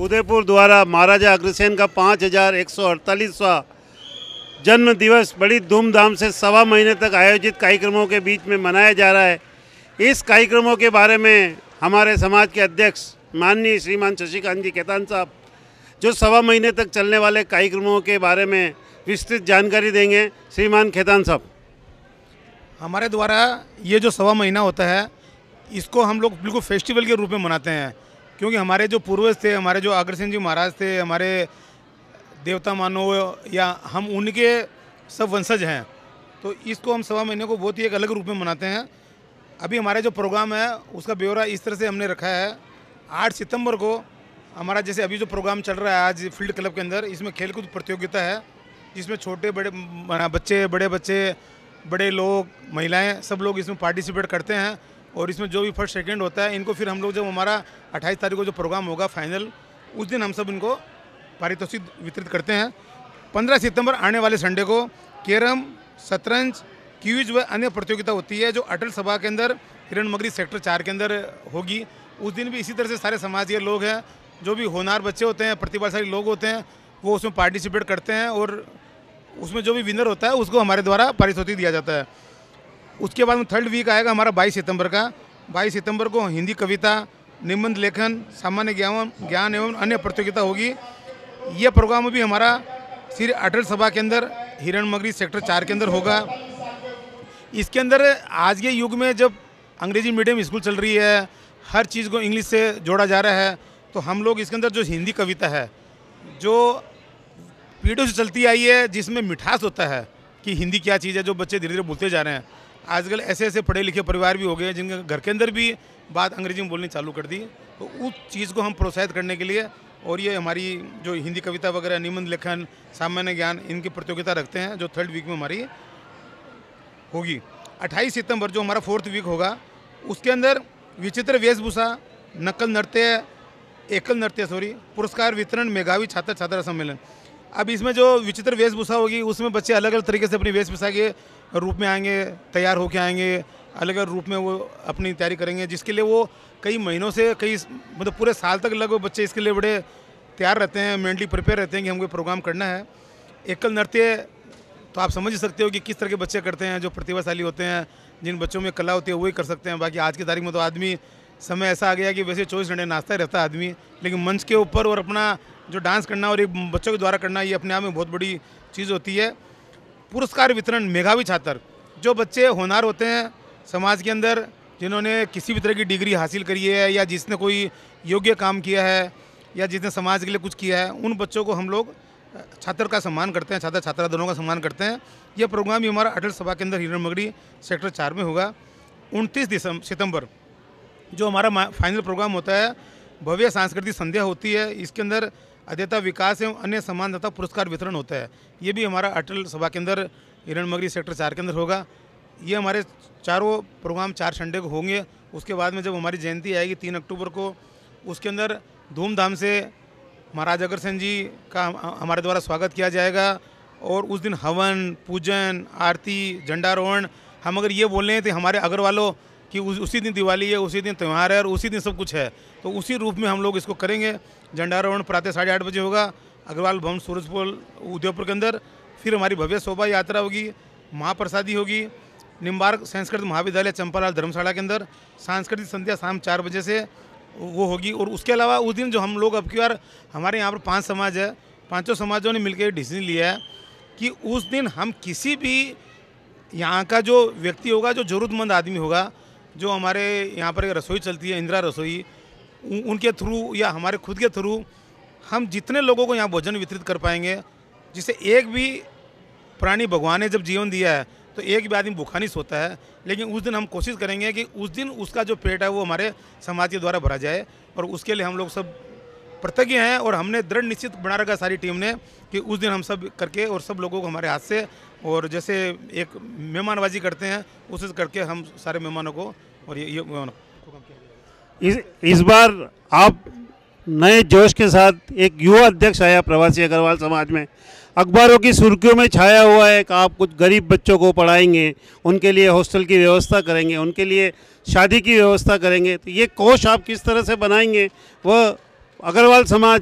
उदयपुर द्वारा महाराजा अग्रसेन का 5148वां जन्म दिवस बड़ी धूमधाम से 1.25 महीने तक आयोजित कार्यक्रमों के बीच में मनाया जा रहा है। इस कार्यक्रमों के बारे में हमारे समाज के अध्यक्ष माननीय श्रीमान शशिकांत जी खेतान साहब जो 1.25 महीने तक चलने वाले कार्यक्रमों के बारे में विस्तृत जानकारी देंगे। श्रीमान खेतान साहब, हमारे द्वारा ये जो 1.25 महीना होता है इसको हम लोग बिल्कुल फेस्टिवल के रूप में मनाते हैं, क्योंकि हमारे जो पूर्वज थे, हमारे जो अग्रसेन जी महाराज थे, हमारे देवता मानो या हम उनके सब वंशज हैं, तो इसको हम 1.25 महीने को बहुत ही एक अलग रूप में मनाते हैं। अभी हमारे जो प्रोग्राम है उसका ब्यौरा इस तरह से हमने रखा है। 8 सितंबर को हमारा जैसे अभी जो प्रोग्राम चल रहा है आज फील्ड क्लब के अंदर, इसमें खेलकूद प्रतियोगिता है जिसमें छोटे बड़े बच्चे, बड़े बच्चे, बड़े लोग, महिलाएं सब लोग इसमें पार्टिसिपेट करते हैं। और इसमें जो भी फर्स्ट सेकंड होता है इनको फिर हम लोग जब हमारा 28 तारीख को जो प्रोग्राम होगा फाइनल, उस दिन हम सब इनको पारितोषिक वितरित करते हैं। 15 सितंबर आने वाले संडे को कैरम, शतरंज, क्विज व अन्य प्रतियोगिता होती है जो अटल सभा के अंदर हिरणमगरी सेक्टर 4 के अंदर होगी। उस दिन भी इसी तरह से सारे समाज के लोग हैं, जो भी होनहार बच्चे होते हैं, प्रतिभाशाली लोग होते हैं, वो उसमें पार्टिसिपेट करते हैं और उसमें जो भी विनर होता है उसको हमारे द्वारा पारितोषिक दिया जाता है। उसके बाद में 3rd वीक आएगा हमारा 22 सितंबर का। 22 सितंबर को हिंदी कविता, निबंध लेखन, सामान्य ज्ञान एवं अन्य प्रतियोगिता होगी। यह प्रोग्राम भी हमारा श्री अटल सभा के अंदर हिरणमगरी सेक्टर 4 के अंदर होगा। इसके अंदर आज के युग में जब अंग्रेजी मीडियम स्कूल चल रही है, हर चीज़ को इंग्लिश से जोड़ा जा रहा है, तो हम लोग इसके अंदर जो हिंदी कविता है जो पीढ़ियों से चलती आई है, जिसमें मिठास होता है कि हिंदी क्या चीज़ है, जो बच्चे धीरे धीरे भूलते जा रहे हैं। आजकल ऐसे ऐसे पढ़े लिखे परिवार भी हो गए जिनके घर के अंदर भी बात अंग्रेजी में बोलनी चालू कर दी, तो उस चीज़ को हम प्रोत्साहित करने के लिए और ये हमारी जो हिंदी कविता वगैरह, निबंध लेखन, सामान्य ज्ञान, इनकी प्रतियोगिता रखते हैं जो 3rd वीक में हमारी होगी। 28 सितंबर जो हमारा 4th वीक होगा उसके अंदर विचित्र वेशभूषा, नकल नृत्य, एकल नृत्य पुरस्कार वितरण, मेधावी छात्र छात्रा सम्मेलन। अब इसमें जो विचित्र वेशभूषा होगी उसमें बच्चे अलग अलग तरीके से अपनी वेशभूषा के रूप में आएंगे, तैयार होके आएंगे, अलग अलग रूप में वो अपनी तैयारी करेंगे, जिसके लिए वो कई महीनों से, कई मतलब पूरे साल तक लगभग बच्चे इसके लिए बड़े तैयार रहते हैं, मेंटली प्रिपेयर रहते हैं कि हमको प्रोग्राम करना है। एकल नृत्य तो आप समझ ही सकते हो कि किस तरह के बच्चे करते हैं, जो प्रतिभाशाली होते हैं, जिन बच्चों में कला होती है वही कर सकते हैं। बाकी आज की तारीख में तो आदमी समय ऐसा आ गया कि वैसे 24 घंटे नाचता ही रहता है आदमी, लेकिन मंच के ऊपर और अपना जो डांस करना और एक बच्चों के द्वारा करना, ये अपने आप में बहुत बड़ी चीज़ होती है। पुरस्कार वितरण, मेधावी छात्र, जो बच्चे होनहार होते हैं समाज के अंदर, जिन्होंने किसी भी तरह की डिग्री हासिल करी है या जिसने कोई योग्य काम किया है या जिसने समाज के लिए कुछ किया है, उन बच्चों को हम लोग छात्र का सम्मान करते हैं, छात्र छात्रा दोनों का सम्मान करते हैं। यह प्रोग्राम भी हमारा अटल सभा के अंदर हिरणमगरी सेक्टर 4 में होगा। 29 सितंबर जो हमारा फाइनल प्रोग्राम होता है, भव्य सांस्कृतिक संध्या होती है। इसके अंदर अध्ययता विकास एवं अन्य सम्मान तथा पुरस्कार वितरण होता है। ये भी हमारा अटल सभा के अंदर हिरणमगरी सेक्टर 4 के अंदर होगा। ये हमारे चारों प्रोग्राम 4 संडे को होंगे। उसके बाद में जब हमारी जयंती आएगी 3 अक्टूबर को, उसके अंदर धूमधाम से महाराज अग्रसेन जी का हमारे द्वारा स्वागत किया जाएगा और उस दिन हवन, पूजन, आरती, झंडारोहण, हम अगर ये बोल रहे हैं तो हमारे अग्रवालों कि उसी दिन दिवाली है, उसी दिन त्यौहार है और उसी दिन सब कुछ है, तो उसी रूप में हम लोग इसको करेंगे। झंडारोहण प्रातः 8:30 बजे होगा अग्रवाल भवन सूरजपोल उदयपुर के अंदर। फिर हमारी भव्य शोभा यात्रा होगी, महाप्रसादी होगी, निम्बार्क संस्कृत महाविद्यालय चंपालाल धर्मशाला के अंदर सांस्कृतिक संध्या शाम 4 बजे से वो होगी। और उसके अलावा उस दिन जो हम लोग अब की बार हमारे यहाँ पर 5 समाज है, 5 समाजों ने मिलकर डिसीजन लिया है कि उस दिन हम किसी भी यहाँ का जो व्यक्ति होगा, जो ज़रूरतमंद आदमी होगा, जो हमारे यहाँ पर रसोई चलती है इंदिरा रसोई, उनके थ्रू या हमारे खुद के थ्रू हम जितने लोगों को यहाँ भोजन वितरित कर पाएंगे, जिससे एक भी प्राणी भगवान ने जब जीवन दिया है तो एक भी आदमी भूखा नहीं सोता है, लेकिन उस दिन हम कोशिश करेंगे कि उस दिन उसका जो पेट है वो हमारे समाज के द्वारा भरा जाए। और उसके लिए हम लोग सब प्रतिज्ञ हैं और हमने दृढ़ निश्चित बना रखा सारी टीम ने कि उस दिन हम सब करके और सब लोगों को हमारे हाथ से, और जैसे एक मेहमानबाजी करते हैं उसे करके हम सारे मेहमानों को और इस बार आप नए जोश के साथ एक युवा अध्यक्ष आया प्रवासी अग्रवाल समाज में, अखबारों की सुर्खियों में छाया हुआ है कि आप कुछ गरीब बच्चों को पढ़ाएंगे, उनके लिए हॉस्टल की व्यवस्था करेंगे, उनके लिए शादी की व्यवस्था करेंगे। तो ये कोष आप किस तरह से बनाएंगे वह अग्रवाल समाज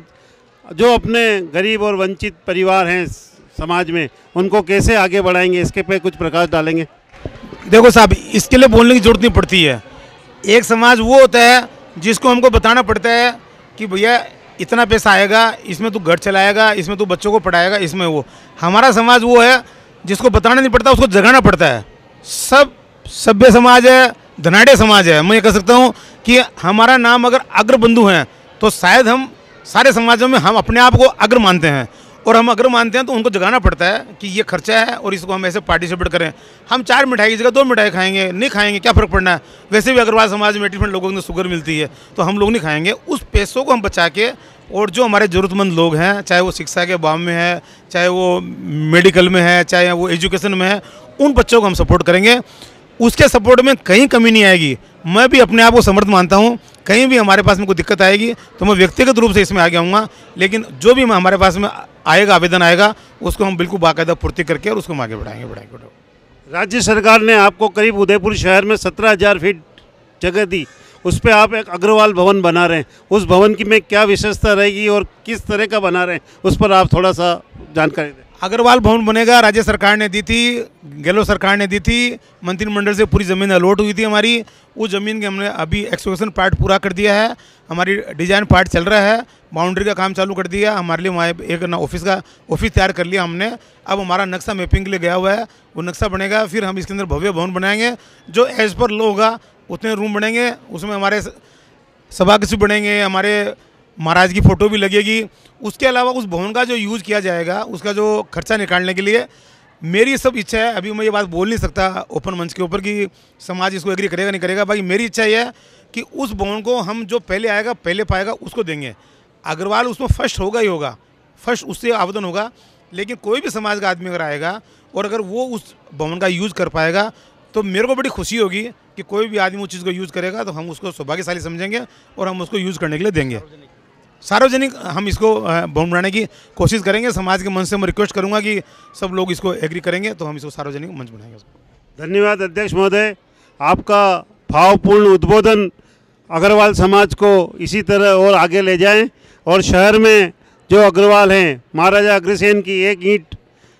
जो अपने गरीब और वंचित परिवार हैं समाज में, उनको कैसे आगे बढ़ाएंगे, इसके पे कुछ प्रकाश डालेंगे? देखो साहब, इसके लिए बोलने की जरूरत नहीं पड़ती है। एक समाज वो होता है जिसको हमको बताना पड़ता है कि भैया इतना पैसा आएगा, इसमें तू घर चलाएगा, इसमें तू बच्चों को पढ़ाएगा, इसमें वो। हमारा समाज वो है जिसको बताना नहीं पड़ता, उसको जगाना पड़ता है। सब सभ्य समाज है, धनाढ़ समाज है। मैं ये कह सकता हूँ कि हमारा नाम अगर अग्रबंधु है तो शायद हम सारे समाजों में हम अपने आप को अग्र मानते हैं, और हम अग्र मानते हैं तो उनको जगाना पड़ता है कि ये खर्चा है और इसको हम ऐसे पार्टिसिपेट करें। हम 4 मिठाई की जगह 2 मिठाई खाएंगे, नहीं खाएंगे, क्या फ़र्क पड़ना है। वैसे भी अग्रवाल समाज में 80% लोगों को शुगर मिलती है, तो हम लोग नहीं खाएंगे। उस पैसों को हम बचा के, और जो हमारे ज़रूरतमंद लोग हैं, चाहे वो शिक्षा के अभाव में है, चाहे वो मेडिकल में है, चाहे वो एजुकेशन में है, उन बच्चों को हम सपोर्ट करेंगे। उसके सपोर्ट में कहीं कमी नहीं आएगी। मैं भी अपने आप को समर्थ मानता हूँ। कहीं भी हमारे पास में कोई दिक्कत आएगी तो मैं व्यक्तिगत रूप से इसमें आगे आऊँगा, लेकिन जो भी हमारे पास में आएगा, आवेदन आएगा, उसको हम बिल्कुल बाकायदा पूर्ति करके और उसको हम आगे बढ़ाएंगे। राज्य सरकार ने आपको करीब उदयपुर शहर में 17,000 फीट जगह दी, उस पर आप एक अग्रवाल भवन बना रहे हैं। उस भवन की में क्या विशेषता रहेगी और किस तरह का बना रहे हैं, उस पर आप थोड़ा सा जानकारी दें। अग्रवाल भवन बनेगा, राज्य सरकार ने दी थी, गहलोत सरकार ने दी थी, मंत्रिमंडल से पूरी ज़मीन अलॉट हुई थी हमारी। उस ज़मीन के हमने अभी एक्सक्वेशन पार्ट पूरा कर दिया है, हमारी डिज़ाइन पार्ट चल रहा है, बाउंड्री का काम चालू कर दिया। हमारे लिए वहाँ एक ना ऑफिस तैयार कर लिया हमने। अब हमारा नक्शा मैपिंग के लिए गया हुआ है, वो नक्शा बनेगा। फिर हम इसके अंदर भव्य भवन बनाएंगे जो एज पर लो होगा, उतने रूम बनेंगे। उसमें हमारे सभाकक्ष बनेंगे, हमारे महाराज की फ़ोटो भी लगेगी। उसके अलावा उस भवन का जो यूज़ किया जाएगा, उसका जो खर्चा निकालने के लिए मेरी सब इच्छा है। अभी मैं ये बात बोल नहीं सकता ओपन मंच के ऊपर कि समाज इसको एग्री करेगा नहीं करेगा। भाई मेरी इच्छा ये है कि उस भवन को हम जो पहले आएगा, पहले पाएगा, उसको देंगे। अग्रवाल उसमें फर्स्ट होगा ही होगा, फर्स्ट उससे आवेदन होगा। लेकिन कोई भी समाज का आदमी अगर आएगा और अगर वो उस भवन का यूज़ कर पाएगा तो मेरे को बड़ी खुशी होगी कि कोई भी आदमी उस चीज़ को यूज़ करेगा तो हम उसको सौभाग्यशाली समझेंगे और हम उसको यूज़ करने के लिए देंगे। सार्वजनिक हम इसको भवन बनाने की कोशिश करेंगे। समाज के मंच से मैं रिक्वेस्ट करूंगा कि सब लोग इसको एग्री करेंगे तो हम इसको सार्वजनिक मंच बनाएंगे। धन्यवाद अध्यक्ष महोदय, आपका भावपूर्ण उद्बोधन अग्रवाल समाज को इसी तरह और आगे ले जाएं और शहर में जो अग्रवाल हैं, महाराजा अग्रसेन की 1 ईंट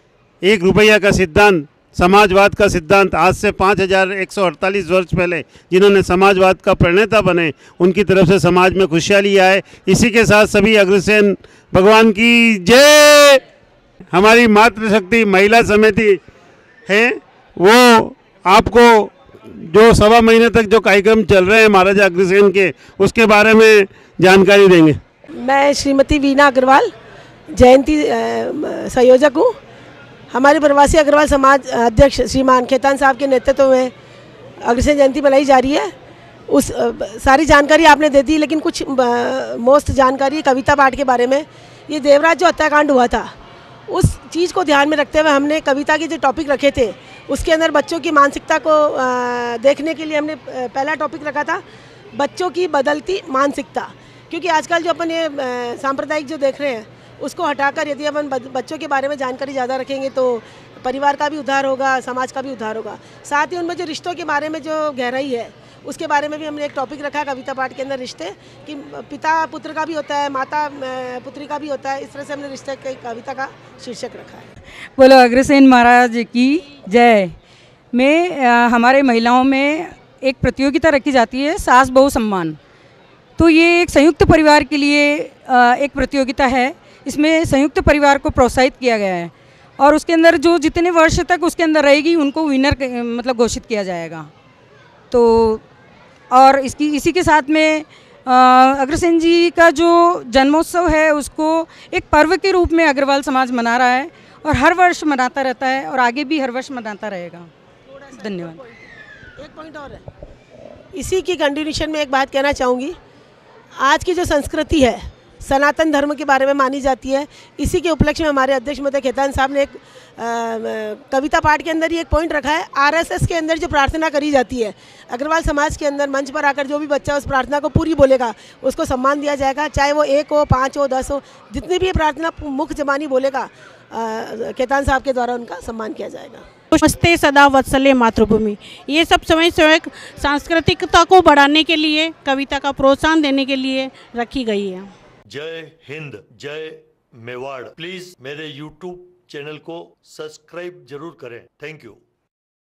1 रुपया का सिद्धांत, समाजवाद का सिद्धांत, आज से 5148 वर्ष पहले जिन्होंने समाजवाद का प्रणेता बने, उनकी तरफ से समाज में खुशहाली आए। इसी के साथ सभी अग्रसेन भगवान की जय। हमारी मातृशक्ति महिला समिति है, वो आपको जो 1.25 महीने तक जो कार्यक्रम चल रहे हैं महाराजा अग्रसेन के, उसके बारे में जानकारी देंगे। मैं श्रीमती वीना अग्रवाल जयंती संयोजक हूँ। हमारे प्रवासी अग्रवाल समाज अध्यक्ष श्रीमान खेतान साहब के नेतृत्व में अग्रसेन जयंती मनाई जा रही है। उस सारी जानकारी आपने दे दी, लेकिन कुछ मोस्ट जानकारी कविता पाठ के बारे में। ये देवराज जो हत्याकांड हुआ था, उस चीज़ को ध्यान में रखते हुए हमने कविता के जो टॉपिक रखे थे, उसके अंदर बच्चों की मानसिकता को देखने के लिए हमने पहला टॉपिक रखा था बच्चों की बदलती मानसिकता। क्योंकि आजकल जो अपन ये सांप्रदायिक जो देख रहे हैं, उसको हटाकर यदि अपन बच्चों के बारे में जानकारी ज़्यादा रखेंगे तो परिवार का भी उद्धार होगा, समाज का भी उद्धार होगा। साथ ही उनमें जो रिश्तों के बारे में जो गहराई है, उसके बारे में भी हमने एक टॉपिक रखा है कविता पाठ के अंदर, रिश्ते कि पिता पुत्र का भी होता है, माता पुत्री का भी होता है। इस तरह से हमने रिश्ते की कविता का शीर्षक रखा है। बोलो अग्रसेन महाराज की जय। में हमारे महिलाओं में एक प्रतियोगिता रखी जाती है, सास बहू सम्मान। तो ये एक संयुक्त परिवार के लिए एक प्रतियोगिता है। इसमें संयुक्त परिवार को प्रोत्साहित किया गया है और उसके अंदर जो जितने वर्ष तक उसके अंदर रहेगी उनको विनर मतलब घोषित किया जाएगा। तो और इसी के साथ में अग्रसेन जी का जो जन्मोत्सव है उसको एक पर्व के रूप में अग्रवाल समाज मना रहा है और हर वर्ष मनाता रहता है और आगे भी हर वर्ष मनाता रहेगा। धन्यवाद। एक पॉइंट और है, इसी की कंटिन्यूशन में एक बात कहना चाहूँगी। आज की जो संस्कृति है सनातन धर्म के बारे में मानी जाती है। इसी के उपलक्ष्य में हमारे अध्यक्ष महोदय खेतान साहब ने एक कविता पाठ के अंदर ही एक पॉइंट रखा है। आरएसएस के अंदर जो प्रार्थना करी जाती है, अग्रवाल समाज के अंदर मंच पर आकर जो भी बच्चा उस प्रार्थना को पूरी बोलेगा उसको सम्मान दिया जाएगा, चाहे वो 1 हो, 5 हो, 10 हो, जितनी भी प्रार्थना मुख्य जबानी बोलेगा खेतान साहब के द्वारा उनका सम्मान किया जाएगा। नमस्ते सदा वत्सले मातृभूमि, ये सब समय स्वयं सांस्कृतिकता को बढ़ाने के लिए, कविता का प्रोत्साहन देने के लिए रखी गई है। जय हिंद, जय मेवाड़। प्लीज मेरे YouTube चैनल को सब्सक्राइब जरूर करें। Thank you.